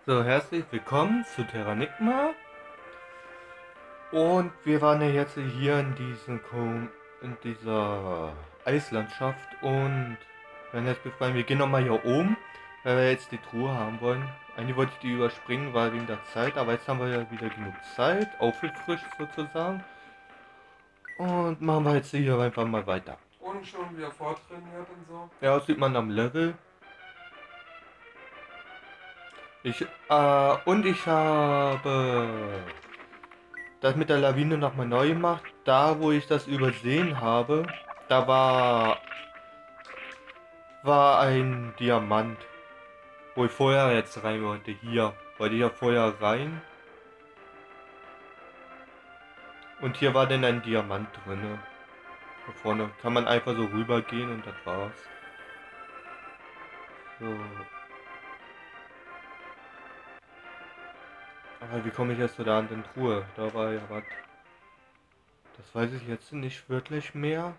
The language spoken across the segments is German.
So, herzlich willkommen zu Terranigma. Und wir waren ja jetzt hier in dieser Eislandschaft und werden jetzt befreien. Wir gehen nochmal hier oben, weil wir jetzt die Truhe haben wollen. Eigentlich wollte ich die überspringen, weil wegen der Zeit, aber jetzt haben wir ja wieder genug Zeit, aufgefrischt sozusagen. Und machen wir jetzt hier einfach mal weiter. Und schon wieder vortrainiert und so. Ja, das sieht man am Level. Ich habe das mit der Lawine nochmal neu gemacht. Da, wo ich das übersehen habe, da war ein Diamant, wo ich vorher jetzt rein wollte. Hier wollte ich ja vorher rein. Und hier war dann ein Diamant drin. Da vorne kann man einfach so rübergehen und das war's. So. Aber wie komme ich jetzt zu der anderen Truhe? Da war ja was. Das weiß ich jetzt nicht wirklich mehr.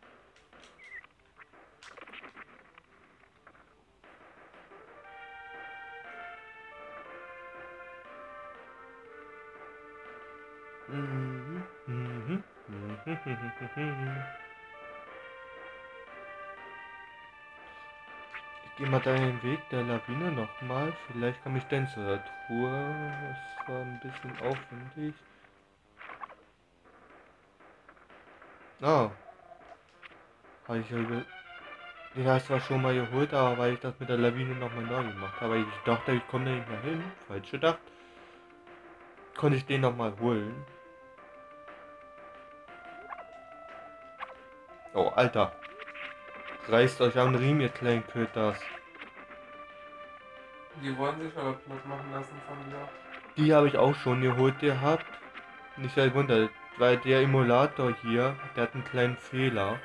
Ich gehe mal den Weg der Lawine nochmal. Vielleicht komme ich dann zur Truhe. Das war ein bisschen aufwendig. Ah, habe ich ja den hast du zwar schon mal geholt, aber weil ich das mit der Lawine nochmal neu gemacht habe. Ich dachte, ich komme da nicht mehr hin. Falsch gedacht. Konnte ich den nochmal holen. Oh, Alter. Reißt euch am Riemen, ihr kleinen Köters. Die wollen sich aber platt machen lassen von dir. Die habe ich auch schon geholt gehabt. Nicht ein Wunder, weil der Emulator hier, der hat einen kleinen Fehler.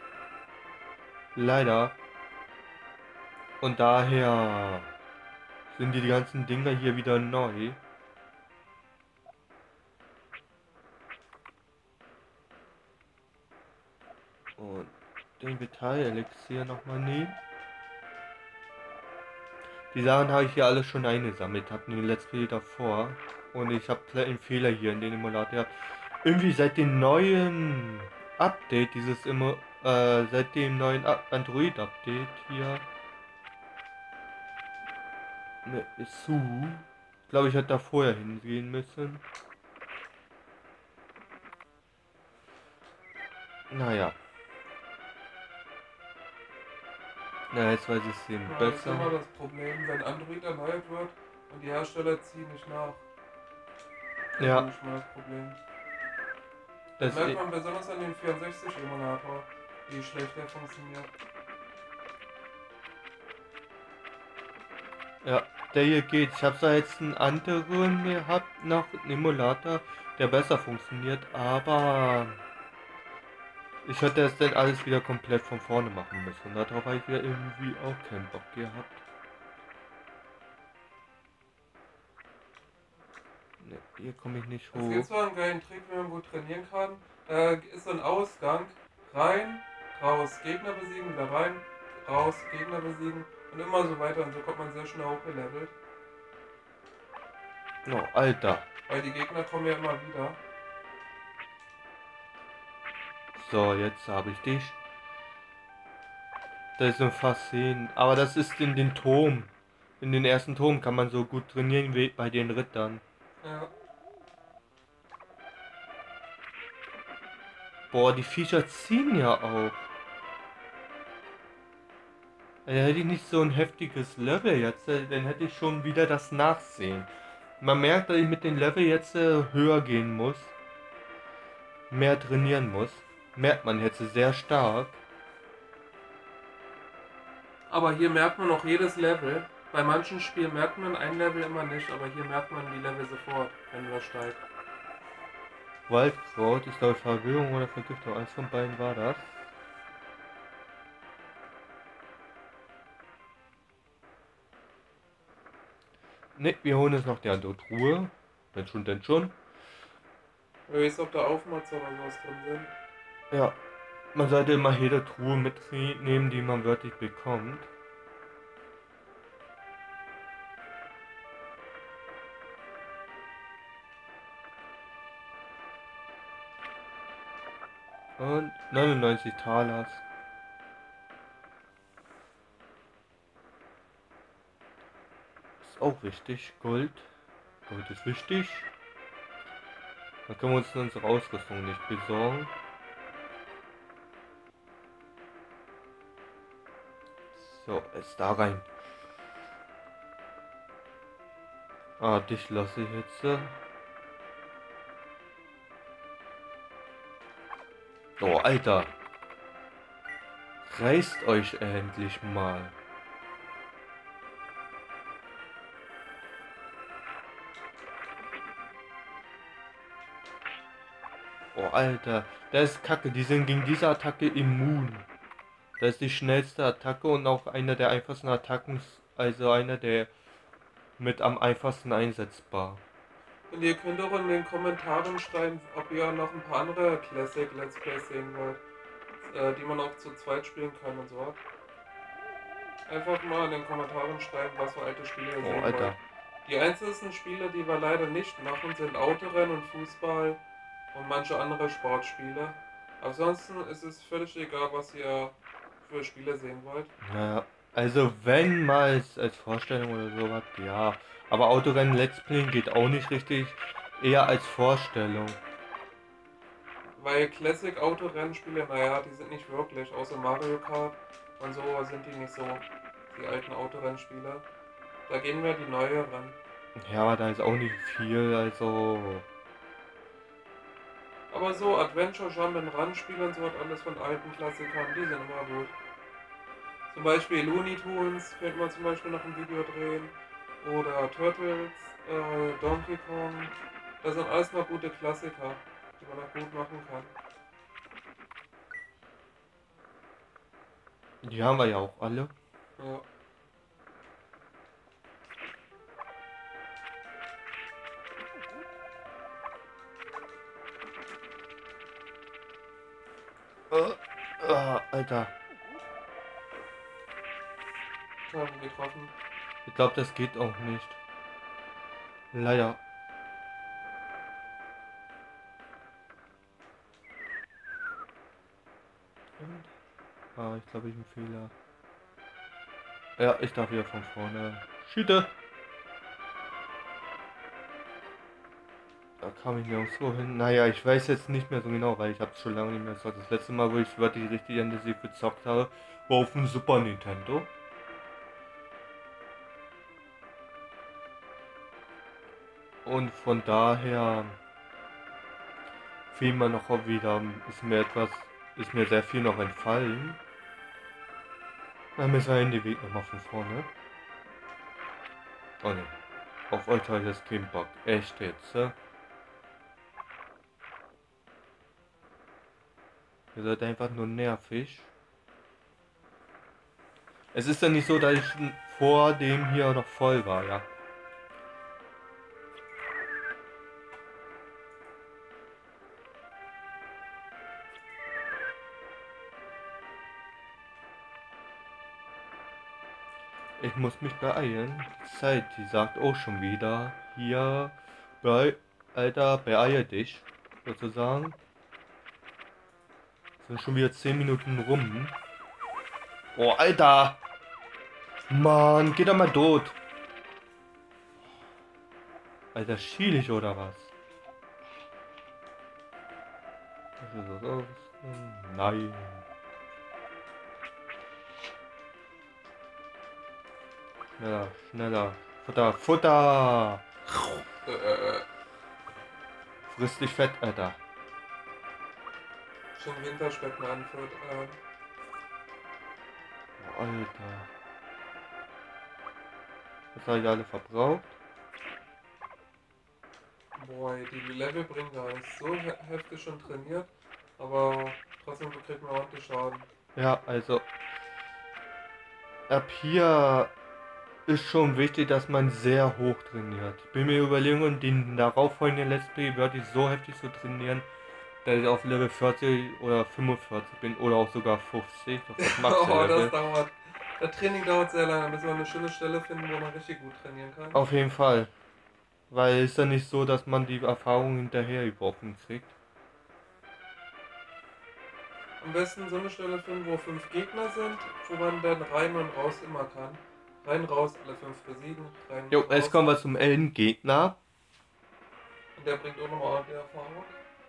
Leider. Und daher sind die ganzen Dinger hier wieder neu. Und den Metall-Elixier nochmal nehmen. Die Sachen habe ich hier alles schon eingesammelt, habe den Let's Play davor. Und ich habe einen Fehler hier in den Emulator. Irgendwie seit dem neuen Update, seit dem neuen Android-Update hier. Ne, ist zu. Ich glaube, ich hätte da vorher hingehen müssen. Naja. Na, jetzt weiß ich es eben Ja, das ist besser. immer das Problem, wenn Android erneuert wird und die Hersteller ziehen nicht nach. Das Ja. ist manchmal das Problem. Das Das merkt man besonders an dem 64-Emulator, wie schlecht der funktioniert. Ja, der hier geht. Ich habe da jetzt einen anderen gehabt, noch einen Emulator, der besser funktioniert, aber ich hätte es dann alles wieder komplett von vorne machen müssen. Darauf habe ich ja irgendwie auch keinen Bock gehabt. Ne, hier komme ich nicht Es gibt hoch. zwar einen geilen Trick, wie man gut trainieren kann. Da ist so ein Ausgang. Rein, raus, Gegner besiegen, wieder rein, raus, Gegner besiegen und immer so weiter. Und so kommt man sehr schnell hochgelevelt. Oh, Alter. Weil die Gegner kommen ja immer wieder. So, jetzt habe ich dich. Da ist ein Fass hin. Aber das ist in den Turm. In den ersten Turm kann man so gut trainieren wie bei den Rittern. Ja. Boah, die Viecher ziehen ja auch. Hätte ich nicht so ein heftiges Level jetzt, dann hätte ich schon wieder das Nachsehen. Man merkt, dass ich mit dem Level jetzt höher gehen muss. Mehr trainieren muss. Merkt man jetzt sehr stark. Aber hier merkt man auch jedes Level. Bei manchen Spielen merkt man ein Level immer nicht, aber hier merkt man die Level sofort, wenn das steigt. Waldkraut ist glaube ich Verwirrung oder Vergiftung. Eins von beiden war das. Ne, wir holen uns noch die andere Truhe. Wenn schon, denn schon. Ich weiß, ob da Aufmatzer oder sowas drin sind. Ja, man sollte immer jede Truhe mitnehmen, die man wirklich bekommt. Und 99 Talers. Ist auch wichtig. Gold. Gold ist wichtig. Dann können wir uns unsere Ausrüstung nicht besorgen. So, jetzt da rein. Ah, dich lasse ich jetzt. Oh, Alter. Reißt euch endlich mal. Oh, Alter. Das ist kacke. Die sind gegen diese Attacke immun. Das ist die schnellste Attacke und auch einer der einfachsten Attacken. Also einer der mit am einfachsten einsetzbar. Und ihr könnt auch in den Kommentaren schreiben, ob ihr noch ein paar andere Classic Let's Plays sehen wollt, die man auch zu zweit spielen kann und so. Einfach mal in den Kommentaren schreiben, was für alte Spiele ihr Oh, sehen Alter. wollt. Die einzelnen Spiele, die wir leider nicht machen, sind Autorennen und Fußball und manche andere Sportspiele. Ansonsten ist es völlig egal, was ihr für Spiele sehen wollt. Naja, also wenn mal als Vorstellung oder sowas, ja. Aber Autorennen Let's Playen geht auch nicht richtig. Eher als Vorstellung. Weil Classic Autorennspiele, naja, die sind nicht wirklich, außer Mario Kart und so sind die nicht so, die alten Autorennspiele. Da gehen wir die neueren. Ja, aber da ist auch nicht viel, also. Aber so Adventure, Jump-and-Run Spiele und so hat alles von alten Klassikern, die sind immer gut. Zum Beispiel Looney Tunes könnte man zum Beispiel noch ein Video drehen. Oder Turtles, Donkey Kong. Das sind alles noch gute Klassiker, die man noch gut machen kann. Die haben wir ja auch alle. Ja. Alter. Haben getroffen. Ich glaube, das geht auch nicht. Leider. Ich glaube, ich einen Fehler. Ja, ich darf wieder von vorne. Schiete! Da kam ich nirgendwo hin. Naja, ich weiß jetzt nicht mehr so genau, weil ich habe es schon lange nicht mehr gesagt. Das letzte Mal, wo ich wirklich richtig intensiv gezockt habe, war auf dem Super Nintendo. Und von daher fiel mir noch wieder, ist mir sehr viel noch entfallen. Dann müssen wir in den Weg nochmal von vorne. Oh ne, auf euch habe ich das keinen Bock. Echt jetzt, Ihr seid einfach nur nervig. Es ist ja nicht so, dass ich vor dem hier noch voll war, ja. Ich muss mich beeilen. Die Zeit, die sagt auch schon wieder, hier, Alter, beeile dich, sozusagen. Sind schon wieder 10 Minuten rum. Oh, Alter! Mann, geh doch mal tot! Alter, schiel ich oder was? Nein. Schneller, schneller. Futter, Futter! Friss dich fett, Alter. Schon Winterspecken anführt. Oh, Alter. Das habe ich alle verbraucht. Boah, die Level bringen gar nicht so heftig schon trainiert, aber trotzdem kriegt man ordentlich Schaden. Ja, also. Ab hier ist schon wichtig, dass man sehr hoch trainiert. Ich bin mir überlegen, und den darauffolgenden Let's Play wirklich so heftig zu trainieren, dass ich auf Level 40 oder 45 bin oder auch sogar 50. Das macht Oh, das dauert. Das Training dauert sehr lange, bis wir eine schöne Stelle finden, wo man richtig gut trainieren kann. Auf jeden Fall. Weil es ist ja nicht so, dass man die Erfahrung hinterher geworfen kriegt. Am besten so eine Stelle finden, wo 5 Gegner sind, wo man dann rein und raus immer kann. Rein, raus, alle 5 besiegen, rein, Jo, raus. jetzt kommen wir zum Endgegner. Und der bringt auch nochmal ordentlich Erfahrung.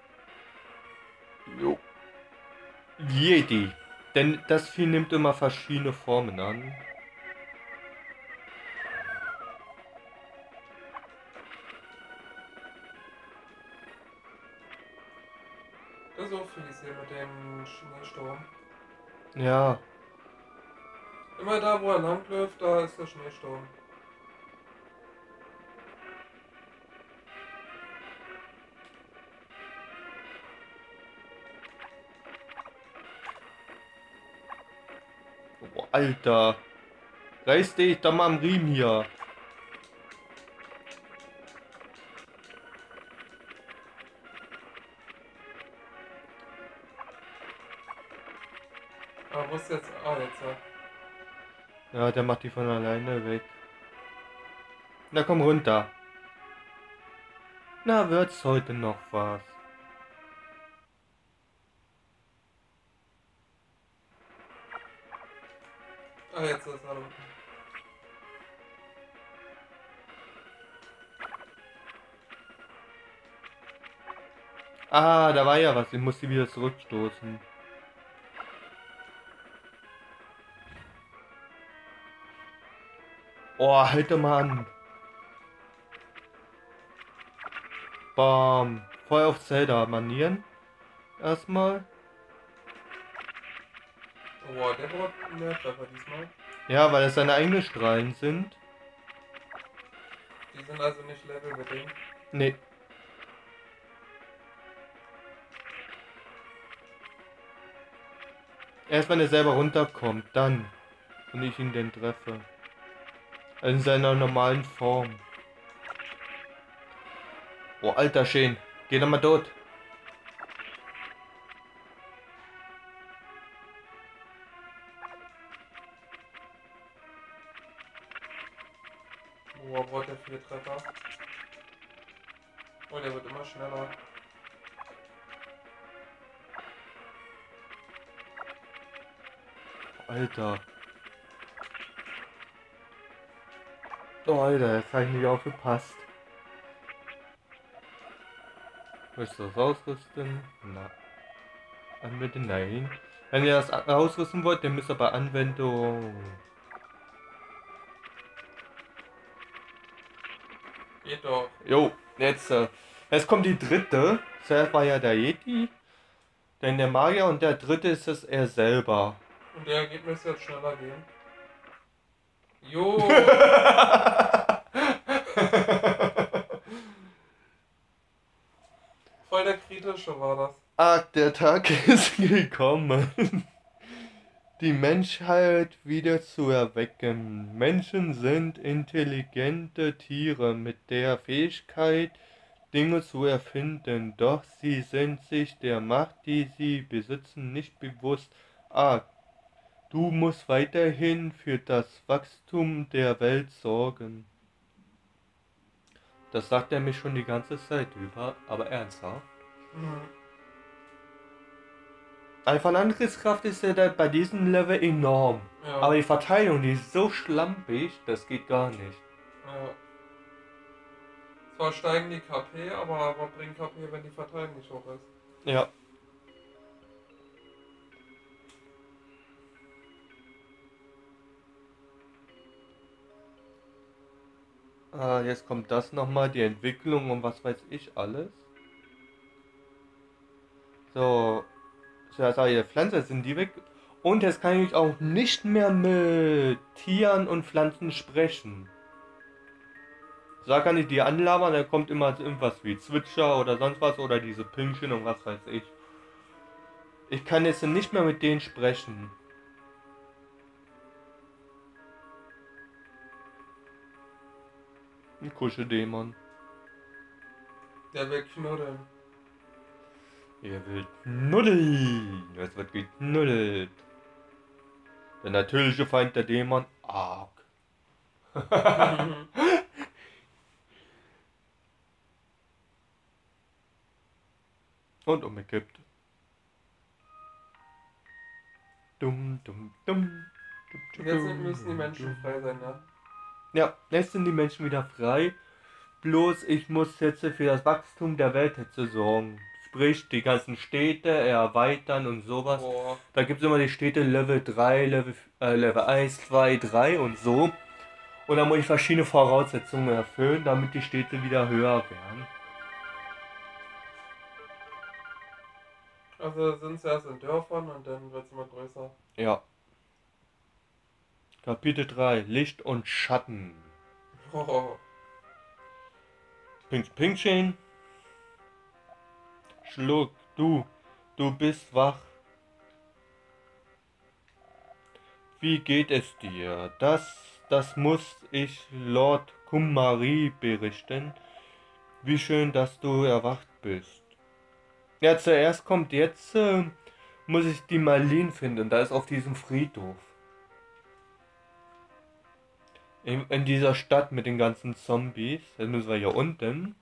Jo. Jedi. Denn das Vieh nimmt immer verschiedene Formen an. Das ist auch fies hier mit dem Schneesturm. Ja. Immer da, wo er langläuft, da ist der Schneesturm. Oh, Alter. Reiß dich doch mal am Riemen hier. Aber wo ist jetzt? Ah, jetzt ja. Ja, der macht die von alleine weg. Na komm runter. Na, wird's heute noch was? Ah, jetzt ist er unten. Ah, da war ja was. Ich muss sie wieder zurückstoßen. Oh, halt doch mal an. Bam. Voll auf Zelda-Manieren. Erstmal. Oh, der braucht mehr Treffer diesmal. Ja, weil es seine eigenen Strahlen sind. Die sind also nicht levelbedingt. Nee. Erst wenn er selber runterkommt, dann. Und ich ihn dann treffe. Also in seiner normalen Form. Oh, alter Schön. Geh doch mal dort. Oh, braucht der 4 Treffer. Oh, der wird immer schneller. Alter. Oh, Alter, jetzt habe ich nicht aufgepasst. Willst du das ausrüsten? Na. Anwenden? Nein. Wenn ihr das ausrüsten wollt, dann müsst ihr bei Anwendung. Geht doch. Jo, jetzt kommt die dritte. Zuerst war ja der Yeti, dann der Magier und der dritte ist es er selber. Und der Ergebnis jetzt schneller gehen. Jo! Voll der kritische war das. Ach, der Tag ist gekommen. Die Menschheit wieder zu erwecken. Menschen sind intelligente Tiere mit der Fähigkeit, Dinge zu erfinden, doch sie sind sich der Macht, die sie besitzen, nicht bewusst. Ah, du musst weiterhin für das Wachstum der Welt sorgen. Das sagt er mir schon die ganze Zeit über, aber ernsthaft. Mhm. Einfach Angriffskraft ist ja bei diesem Level enorm. Ja. Aber die Verteidigung, die ist so schlampig, das geht gar nicht. Ja. Zwar steigen die KP, aber was bringt KP, wenn die Verteidigung nicht hoch ist? Ja. Ah, jetzt kommt das nochmal, die Entwicklung und was weiß ich alles. So. Zuerst habe ich Pflanzen, sind die weg. Und jetzt kann ich auch nicht mehr mit Tieren und Pflanzen sprechen. Da kann ich die anlabern, dann kommt immer irgendwas wie Zwitscher oder sonst was oder diese Pünktchen und was weiß ich. Ich kann jetzt nicht mehr mit denen sprechen. Ein Kuscheldämon. Der will knuddeln. Er will knuddeln. Es wird geknuddelt. Der natürliche Feind der Dämon. Arg. Und umgekippt. Dumm, dumm, dumm. Und jetzt müssen die Menschen frei sein, ja? Ja, jetzt sind die Menschen wieder frei. Bloß ich muss jetzt für das Wachstum der Welt jetzt sorgen. Sprich, die ganzen Städte erweitern und sowas. Boah. Da gibt es immer die Städte Level 3, Level 1, 2, 3 und so. Und da muss ich verschiedene Voraussetzungen erfüllen, damit die Städte wieder höher werden. Also sind es erst in Dörfern und dann wird es immer größer. Ja. Kapitel 3, Licht und Schatten. Oh. Pingchen. Schluck, du bist wach. Wie geht es dir? Das muss ich Lord Kumari berichten. Wie schön, dass du erwacht bist. Ja, zuerst kommt jetzt, muss ich die Marlene finden. Da ist auf diesem Friedhof. In dieser Stadt mit den ganzen Zombies. Jetzt müssen wir hier unten.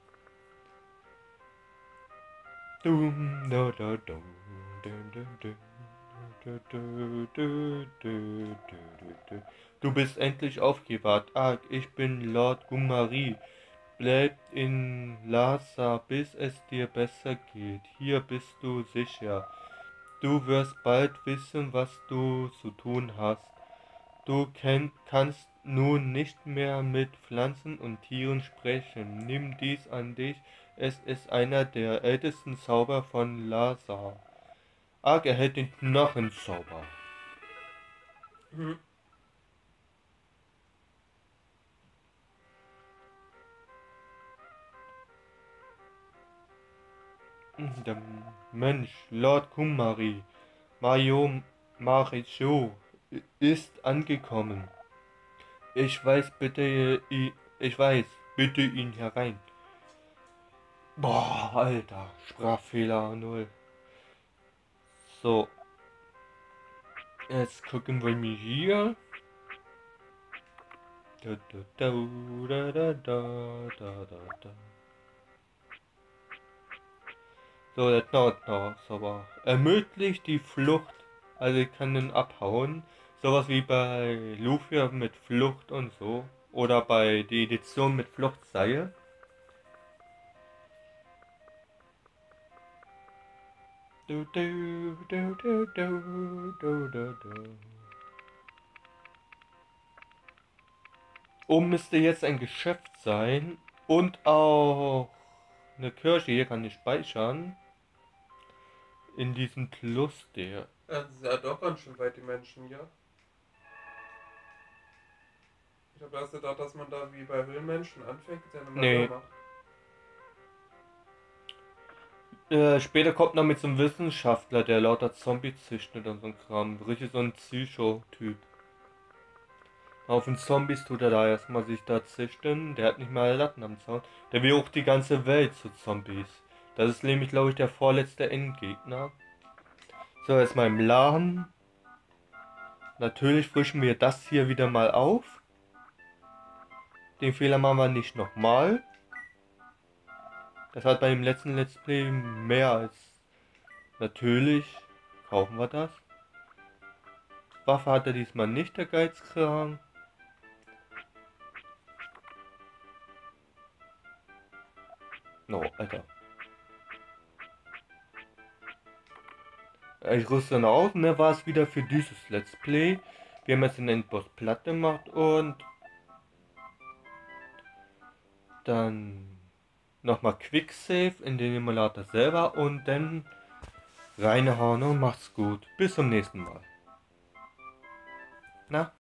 Du bist endlich aufgewacht. Arg, ich bin Lord Gumari. Bleib in Lhasa, bis es dir besser geht. Hier bist du sicher. Du wirst bald wissen, was du zu tun hast. Du kannst nun nicht mehr mit Pflanzen und Tieren sprechen. Nimm dies an dich. Es ist einer der ältesten Zauber von Lhasa. Arg erhält den Knochenzauber. Hm. Der Mensch, Lord Kumari, Maricho, ist angekommen. Ich weiß, bitte ihn herein. Boah, Alter, Sprachfehler 0. So, jetzt gucken wir mal hier. Da, da, da, da, da, da, da, da. So, der Knochenzauber ermöglicht die Flucht, also ich kann den abhauen. Sowas wie bei Lufia mit Flucht und so. Oder bei der Edition mit Fluchtseil. Du, du, du, du, du, du, du, du. Oben müsste jetzt ein Geschäft sein und auch eine Kirche. Hier kann ich speichern. In diesem Cluster. Das ist ja doch ganz schön weit, die Menschen hier. Ich habe erst gedacht, dass man da wie bei Höhlenmenschen anfängt, der eine Nee. macht. Später kommt noch mit so einem Wissenschaftler, der lauter Zombies züchtet und so ein Kram. Richtig so ein Psycho-Typ. Auf den Zombies tut er da erstmal sich da züchten. Der hat nicht mal Latten am Zaun. Der will auch die ganze Welt zu Zombies. Das ist nämlich, glaube ich, der vorletzte Endgegner. So, erstmal im Laden. Natürlich frischen wir das hier wieder mal auf. Den Fehler machen wir nicht nochmal. Das hat bei dem letzten Let's Play mehr als natürlich. Kaufen wir das. Waffe hat er diesmal nicht, der Geizkragen. No, Alter. Ich rüste dann aus und dann war es wieder für dieses Let's Play. Wir haben jetzt den Endboss platt gemacht und dann nochmal Quicksave in den Emulator selber und dann reinhauen und macht's gut. Bis zum nächsten Mal. Na?